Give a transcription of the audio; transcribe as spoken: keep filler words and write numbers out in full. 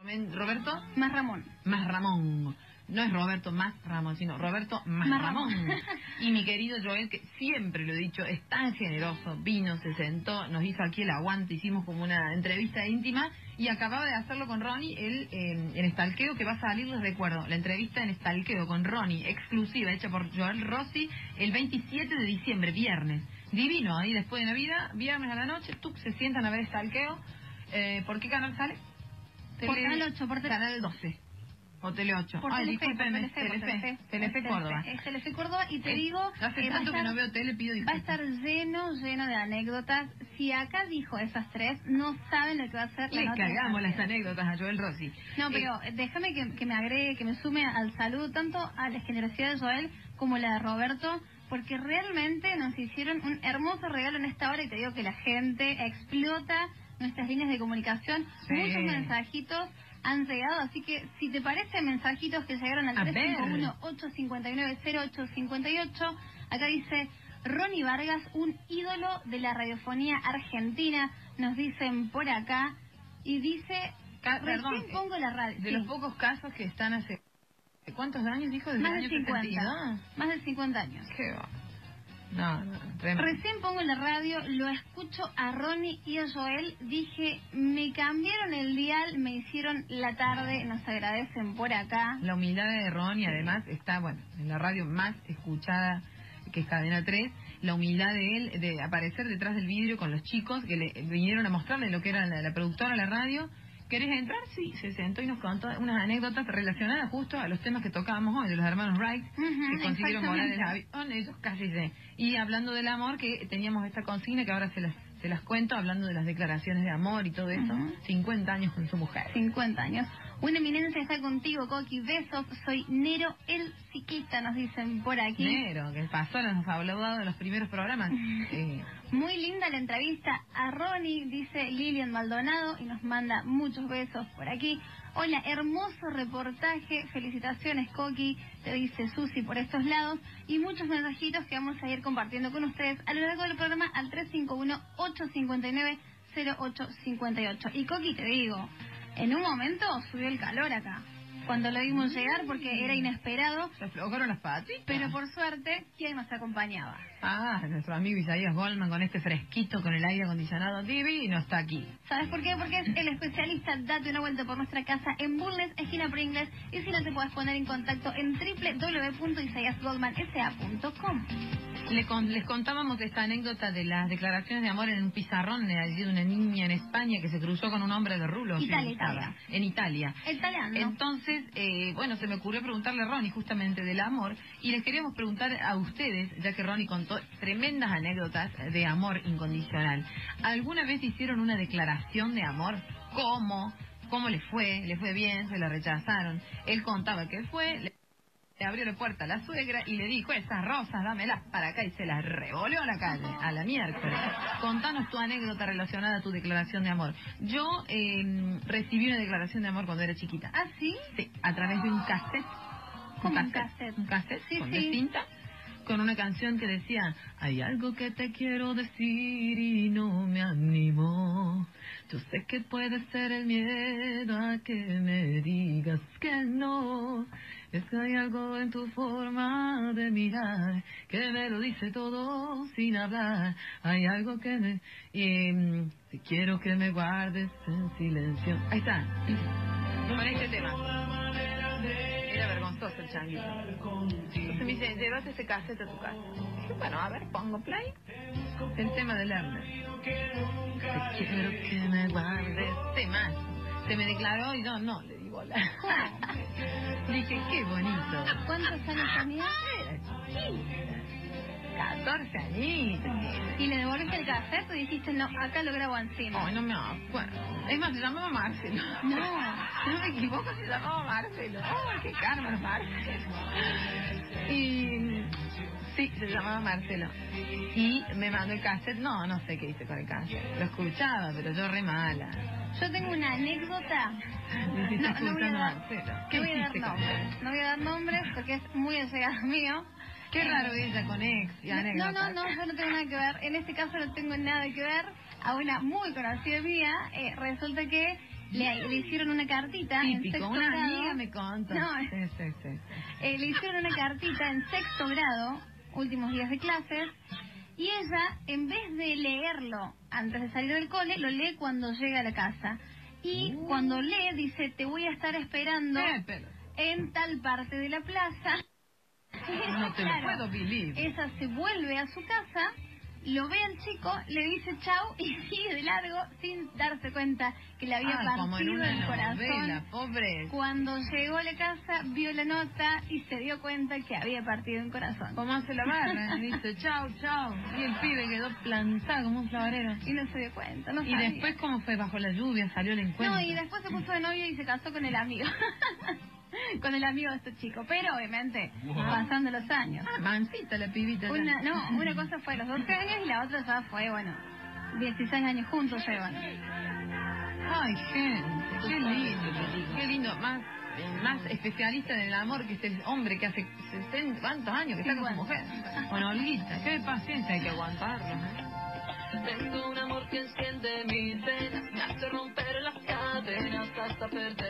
Roberto más Ramón. Más Ramón. No es Roberto más Ramón, sino Roberto más, más Ramón. Ramón. Y mi querido Joel, que siempre lo he dicho, es tan generoso, vino, se sentó, nos hizo aquí el aguante, hicimos como una entrevista íntima y acababa de hacerlo con Ronnie el, eh, en Stalkeo, que va a salir, les recuerdo, la entrevista en Stalkeo con Ronnie, exclusiva, hecha por Joel Rossi, el veintisiete de diciembre, viernes. Divino, ahí después de Navidad, viernes a la noche, tú se sientan a ver Stalkeo. Eh, ¿Por qué canal sale? Por Tele... Canal ocho, por Canal doce. O Tele ocho. Por Ay, Telefe, discúlpeme, por Telefe, Telefe, Telefe, Telefe, Telefe Córdoba. Es Telefe Córdoba y te es, digo... Hace eh, tanto estar, que no veo tele, pido disculpas. Va a estar lleno, lleno de anécdotas. Si acá dijo esas tres, no saben lo que va a ser la Le nota. Le cagamos las anécdotas a Joel Rossi. No, pero eh, déjame que, que me agregue, que me sume al saludo tanto a la generosidad de Joel como la de Roberto, porque realmente nos hicieron un hermoso regalo en esta hora y te digo que la gente explota nuestras líneas de comunicación. Sí. Muchos mensajitos han llegado, así que si te parece, mensajitos que llegaron al tres cinco uno, ocho cinco nueve, cero ocho cinco ocho, acá dice Ronnie Vargas, un ídolo de la radiofonía argentina, nos dicen por acá, y dice, Ca perdón, recién pongo la radio. De sí. los pocos casos que están hace... ¿Cuántos años dijo? Desde Más el de año cincuenta. setenta y dos. Más de cincuenta años. Qué va. No, no, tremendo. Recién pongo la radio, lo escucho a Ronnie y a Joel, dije, me cambiaron el dial, me hicieron la tarde, nos agradecen por acá. La humildad de Ronnie, además, está, bueno, en la radio más escuchada, que es Cadena tres, la humildad de él, de aparecer detrás del vidrio con los chicos, que le vinieron a mostrarle lo que era la, la productora de la radio. ¿Querés entrar? Sí, se sentó y nos contó unas anécdotas relacionadas justo a los temas que tocábamos hoy, de los hermanos Wright, uh-huh, que consiguieron volar el avión, ellos casi se... Y hablando del amor, que teníamos esta consigna que ahora se las, se las cuento, hablando de las declaraciones de amor y todo eso, uh-huh. cincuenta años con su mujer. cincuenta años. Una eminencia está contigo, Coqui, besos, soy Nero el ciclista, nos dicen por aquí. Nero, que pasó, nos ha hablado de los primeros programas. eh... Muy linda la entrevista a Ronnie, dice Lilian Maldonado, y nos manda muchos besos por aquí. Hola, hermoso reportaje, felicitaciones, Coqui, te dice Susi por estos lados, y muchos mensajitos que vamos a ir compartiendo con ustedes a lo largo del programa al tres cinco uno, ocho cinco nueve, cero ocho cinco ocho. Y Coqui, te digo, en un momento subió el calor acá, cuando lo vimos llegar, porque era inesperado. Se aflojaron las patitas. Pero por suerte, ¿quién nos acompañaba? Ah, nuestro amigo Isaías Goldman, con este fresquito, con el aire acondicionado divino, está aquí. ¿Sabes por qué? Porque es el especialista. Date una vuelta por nuestra casa en Bulnes, esquina Pringles, y si no te puedes poner en contacto en doble u doble u doble u punto isaías goldman s a punto com. Le con, les contábamos esta anécdota de las declaraciones de amor en un pizarrón de allí de una niña en España que se cruzó con un hombre de rulos. Italia, Italia. En Italia. Italiano. Entonces, eh, bueno, se me ocurrió preguntarle a Ronnie justamente del amor, y les queríamos preguntar a ustedes, ya que Ronnie contó tremendas anécdotas de amor incondicional. ¿Alguna vez hicieron una declaración de amor? ¿Cómo? ¿Cómo le fue? ¿Le fue bien? ¿Se la rechazaron? Él contaba que fue... Le... Le abrió la puerta a la suegra y le dijo, esas rosas, dámelas para acá, y se las revolvió a la calle, a la miércoles. Contanos tu anécdota relacionada a tu declaración de amor. Yo eh, recibí una declaración de amor cuando era chiquita. ¿Ah, sí? Sí, a través de un cassette. ¿Cómo un cassette? Un cassette, sí, con sí. cinta, con una canción que decía, hay algo que te quiero decir y no me animo. Yo sé que puede ser el miedo a que me digas que no. Es que hay algo en tu forma de mirar que me lo dice todo sin hablar. Hay algo que me... Y, si quiero que me guardes en silencio. Ahí está. Con este tema. Era vergonzoso el changuito. Entonces me dice, llévate ese cassette a tu casa. Dije, bueno, a ver, pongo play. El tema del Lerner. Te quiero que me guardes. Tema. Se me declaró y yo no, le digo hola. Dije, qué bonito. ¿Cuántos años tenía? catorce añitos. ¿Y le devolviste el cassette o dijiste, no, acá lo grabo encima? Ay, no me acuerdo. Es más, se llamaba Marcelo. No, si no me equivoco, se llamaba Marcelo. Ay, qué Carmen, Marcelo. Y... sí, se llamaba Marcelo. Y me mandó el cassette. No, no sé qué hice con el cassette. Lo escuchaba, pero yo re mala. Yo tengo una anécdota. No, no voy a dar, no voy a dar nombres. No voy a dar nombres porque es muy allegado mío. Qué eh, raro ella con ex y anécdotas. No, no, no, yo no tengo nada que ver. En este caso no tengo nada que ver. A una muy conocida mía, eh, resulta que Le, le hicieron una cartita en Típico, sexto una grado. amiga me contó. No, Sí, sí, sí. sí. Eh, le hicieron una cartita en sexto grado, últimos días de clases, y ella, en vez de leerlo antes de salir del cole, lo lee cuando llega a la casa. Y Uh. cuando lee, dice, te voy a estar esperando Eh, pero en tal parte de la plaza. no te Claro, lo puedo believe. ella se vuelve a su casa, lo ve al chico, le dice chau y sigue de largo sin darse cuenta que le había Ah, como en partido una el corazón. novela, pobre. Cuando llegó a la casa, vio la nota y se dio cuenta que había partido un corazón. Como hace la barra, y dice chau, chau. Y el pibe quedó plantado como un flavarero. Y no se dio cuenta, no Y sabía. después, ¿cómo fue? Bajo la lluvia salió el encuentro. No, y después se puso de novio y se casó con el amigo. Con el amigo de este chico. Pero obviamente, Wow. pasando los años. Ah, mansita la pibita. ya. Una, no, una cosa fue los doce años y la otra ya fue, bueno, dieciséis años juntos llevan. Ay, gente, qué lindo, qué lindo. Más, eh, más especialista en el amor que es el hombre que hace sesenta, ¿cuántos años que está con su mujer? Con Olguita, qué paciencia hay que aguantarlo, ¿eh? Tengo un amor que enciende mis venas, me hace romper las cadenas hasta perder